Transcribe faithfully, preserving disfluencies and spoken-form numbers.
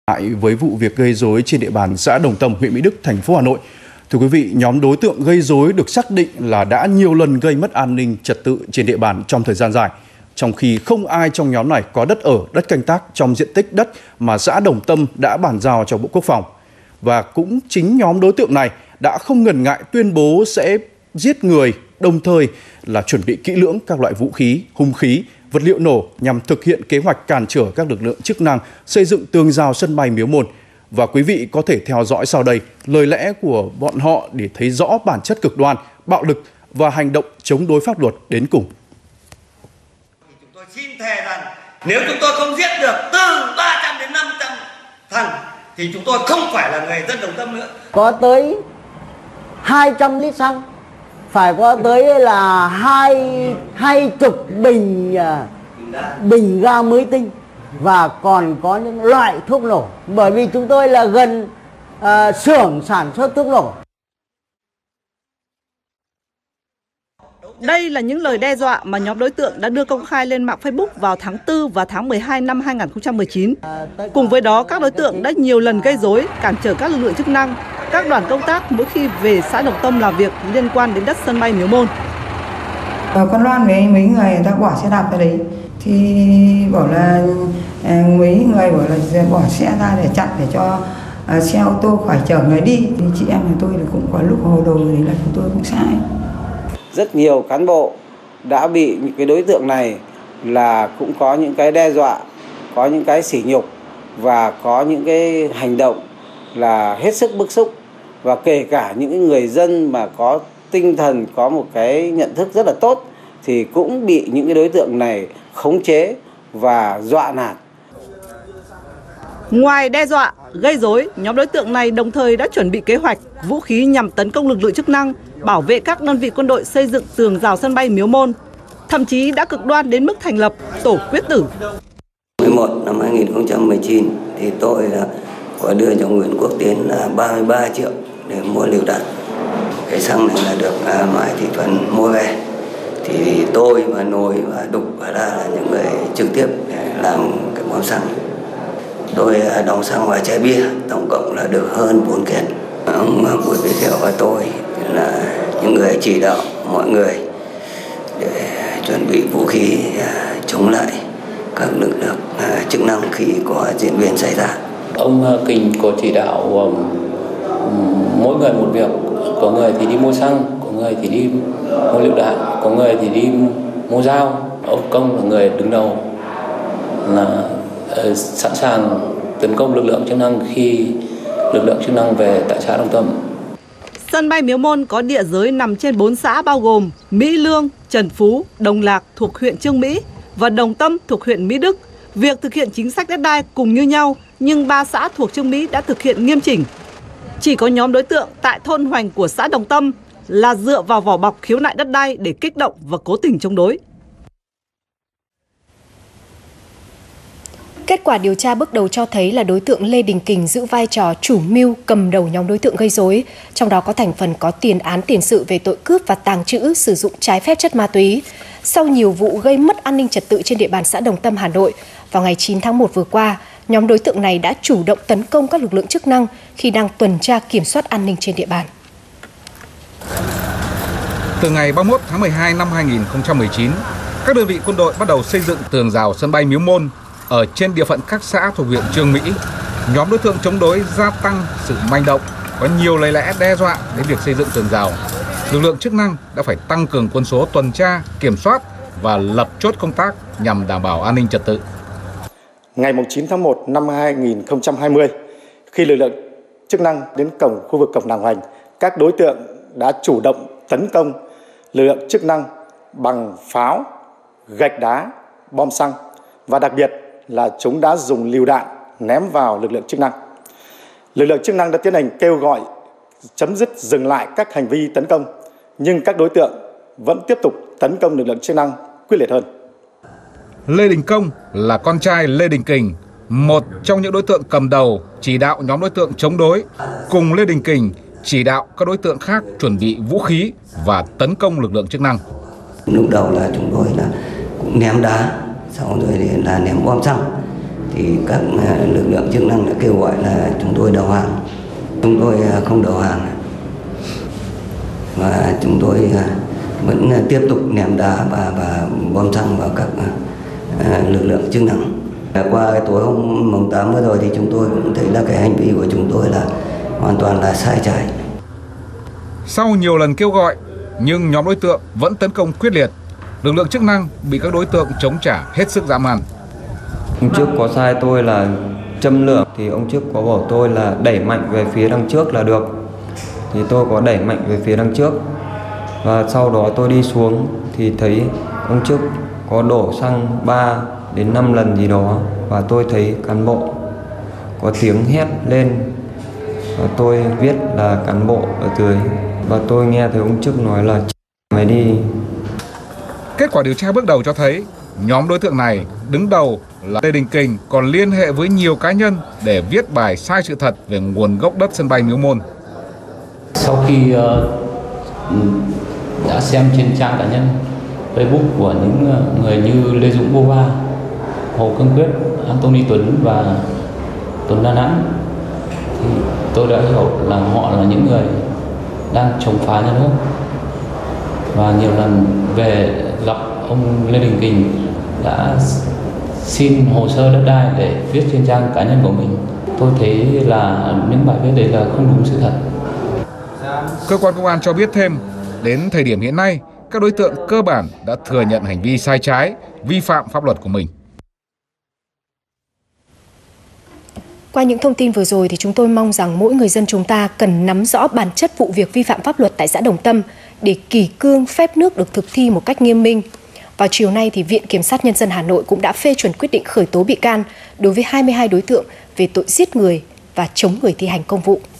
Lại với vụ việc gây rối trên địa bàn xã Đồng Tâm, huyện Mỹ Đức, thành phố Hà Nội. Thưa quý vị, nhóm đối tượng gây rối được xác định là đã nhiều lần gây mất an ninh trật tự trên địa bàn trong thời gian dài, trong khi không ai trong nhóm này có đất ở, đất canh tác trong diện tích đất mà xã Đồng Tâm đã bàn giao cho Bộ Quốc phòng. Và cũng chính nhóm đối tượng này đã không ngần ngại tuyên bố sẽ giết người, đồng thời là chuẩn bị kỹ lưỡng các loại vũ khí, hung khí, vật liệu nổ nhằm thực hiện kế hoạch cản trở các lực lượng chức năng xây dựng tường rào sân bay Miếu Môn. Và quý vị có thể theo dõi sau đây lời lẽ của bọn họ để thấy rõ bản chất cực đoan, bạo lực và hành động chống đối pháp luật đến cùng. Chúng tôi xin thề rằng nếu chúng tôi không giết được từ ba trăm đến năm trăm thằng thì chúng tôi không phải là người dân Đồng Tâm nữa. Có tới hai trăm lít xăng, phải có tới là hai hai chục bình bình ga mới tinh, và còn có những loại thuốc nổ, bởi vì chúng tôi là gần uh, xưởng sản xuất thuốc nổ. Đây là những lời đe dọa mà nhóm đối tượng đã đưa công khai lên mạng Facebook vào tháng tư và tháng mười hai năm hai nghìn không trăm mười chín. Cùng với đó, các đối tượng đã nhiều lần gây rối, cản trở các lực lượng chức năng, các đoàn công tác mỗi khi về xã Đồng Tâm làm việc liên quan đến đất sân bay Miếu Môn. Con Loan với mấy người, người ta bỏ xe đạp ra đấy, thì bảo là mấy người bảo là bỏ xe ra để chặn để cho xe ô tô khỏi chở người đi. Thì chị em của tôi cũng có lúc hồ đồ đấy là chúng tôi cũng sai. Rất nhiều cán bộ đã bị những cái đối tượng này là cũng có những cái đe dọa, có những cái sỉ nhục và có những cái hành động là hết sức bức xúc. Và kể cả những người dân mà có tinh thần, có một cái nhận thức rất là tốt thì cũng bị những cái đối tượng này khống chế và dọa nạt. Ngoài đe dọa, gây rối, nhóm đối tượng này đồng thời đã chuẩn bị kế hoạch, vũ khí nhằm tấn công lực lượng chức năng, bảo vệ các đơn vị quân đội xây dựng tường rào sân bay Miếu Môn. Thậm chí đã cực đoan đến mức thành lập tổ quyết tử. mười một năm hai nghìn không trăm mười chín thì tôi là có đưa cho Nguyễn Quốc Tiến là ba mươi ba triệu để mua lựu đạn. Cái xăng này là được à, Mai Thị Thuần mua về. Thì tôi và Nồi và Đục và Đa là những người trực tiếp để làm cái bom xăng. Tôi đóng xăng vào chai bia, tổng cộng là được hơn bốn kiện. Ông Bùi Việt Thiệu và tôi là những người chỉ đạo mọi người để chuẩn bị vũ khí chống lại các lực lượng chức năng khi có diễn biến xảy ra. Ông Kình có chỉ đạo mỗi người một việc, có người thì đi mua xăng, có người thì đi mua lựu đạn, có người thì đi mua dao. Ông Công là người đứng đầu là sẵn sàng tấn công lực lượng chức năng khi lực lượng chức năng về tại xã Đồng Tâm. Sân bay Miếu Môn có địa giới nằm trên bốn xã bao gồm Mỹ Lương, Trần Phú, Đồng Lạc thuộc huyện Chương Mỹ và Đồng Tâm thuộc huyện Mỹ Đức. Việc thực hiện chính sách đất đai cùng như nhau, nhưng ba xã thuộc Chương Mỹ đã thực hiện nghiêm chỉnh. Chỉ có nhóm đối tượng tại thôn Hoành của xã Đồng Tâm là dựa vào vỏ bọc khiếu nại đất đai để kích động và cố tình chống đối. Kết quả điều tra bước đầu cho thấy là đối tượng Lê Đình Kình giữ vai trò chủ mưu cầm đầu nhóm đối tượng gây rối, trong đó có thành phần có tiền án tiền sự về tội cướp và tàng trữ sử dụng trái phép chất ma túy. Sau nhiều vụ gây mất an ninh trật tự trên địa bàn xã Đồng Tâm, Hà Nội, vào ngày chín tháng một vừa qua, nhóm đối tượng này đã chủ động tấn công các lực lượng chức năng khi đang tuần tra kiểm soát an ninh trên địa bàn. Từ ngày ba mươi mốt tháng mười hai năm hai nghìn không trăm mười chín, các đơn vị quân đội bắt đầu xây dựng tường rào sân bay Miếu Môn ở trên địa phận các xã thuộc huyện Chương Mỹ. Nhóm đối tượng chống đối gia tăng sự manh động, có nhiều lời lẽ đe dọa đến việc xây dựng tường rào. Lực lượng chức năng đã phải tăng cường quân số tuần tra, kiểm soát và lập chốt công tác nhằm đảm bảo an ninh trật tự. Ngày chín tháng một năm hai nghìn không trăm hai mươi, khi lực lượng chức năng đến cổng khu vực cổng Đàng Hoành, các đối tượng đã chủ động tấn công lực lượng chức năng bằng pháo, gạch đá, bom xăng và đặc biệt là chúng đã dùng lựu đạn ném vào lực lượng chức năng. Lực lượng chức năng đã tiến hành kêu gọi chấm dứt dừng lại các hành vi tấn công, nhưng các đối tượng vẫn tiếp tục tấn công lực lượng chức năng quyết liệt hơn. Lê Đình Công là con trai Lê Đình Kình, một trong những đối tượng cầm đầu chỉ đạo nhóm đối tượng chống đối, cùng Lê Đình Kình chỉ đạo các đối tượng khác chuẩn bị vũ khí và tấn công lực lượng chức năng. Lúc đầu là chúng tôi là cũng ném đá, xong rồi là ném bom xăng. thì các lực lượng chức năng đã kêu gọi là chúng tôi đầu hàng. Chúng tôi không đầu hàng và chúng tôi vẫn tiếp tục ném đá và, và bom xăng vào các lực lượng chức năng. Qua cái tối hôm mùng tám vừa rồi thì chúng tôi cũng thấy là cái hành vi của chúng tôi là hoàn toàn là sai trái. Sau nhiều lần kêu gọi nhưng nhóm đối tượng vẫn tấn công quyết liệt. Lực lượng chức năng bị các đối tượng chống trả hết sức dã man. Ông trước có sai tôi là châm lửa thì ông trước có bảo tôi là đẩy mạnh về phía đằng trước là được. Thì tôi có đẩy mạnh về phía đằng trước. Và sau đó tôi đi xuống thì thấy ông trước có đổ xăng ba đến năm lần gì đó. Và tôi thấy cán bộ có tiếng hét lên. Và tôi viết là cán bộ ở dưới. Và tôi nghe thấy ông trước nói là mày đi. Kết quả điều tra bước đầu cho thấy nhóm đối tượng này đứng đầu là Lê Đình Kình còn liên hệ với nhiều cá nhân để viết bài sai sự thật về nguồn gốc đất sân bay Miếu Môn. Sau khi uh, đã xem trên trang cá nhân Facebook của những người như Lê Dũng Bova, Hồ Cương Quyết, Anthony Tuấn và Tuấn Đà Nẵng, thì tôi đã hiểu là họ là những người đang chống phá nhà nước, và nhiều lần về gặp ông Lê Đình Kình đã xin hồ sơ đất đai để viết trên trang cá nhân của mình. Tôi thấy là những bài viết đấy là không đúng sự thật. Cơ quan công an cho biết thêm, đến thời điểm hiện nay, các đối tượng cơ bản đã thừa nhận hành vi sai trái, vi phạm pháp luật của mình. Qua những thông tin vừa rồi thì chúng tôi mong rằng mỗi người dân chúng ta cần nắm rõ bản chất vụ việc vi phạm pháp luật tại xã Đồng Tâm để kỷ cương phép nước được thực thi một cách nghiêm minh. Vào chiều nay thì Viện Kiểm sát Nhân dân Hà Nội cũng đã phê chuẩn quyết định khởi tố bị can đối với hai mươi hai đối tượng về tội giết người và chống người thi hành công vụ.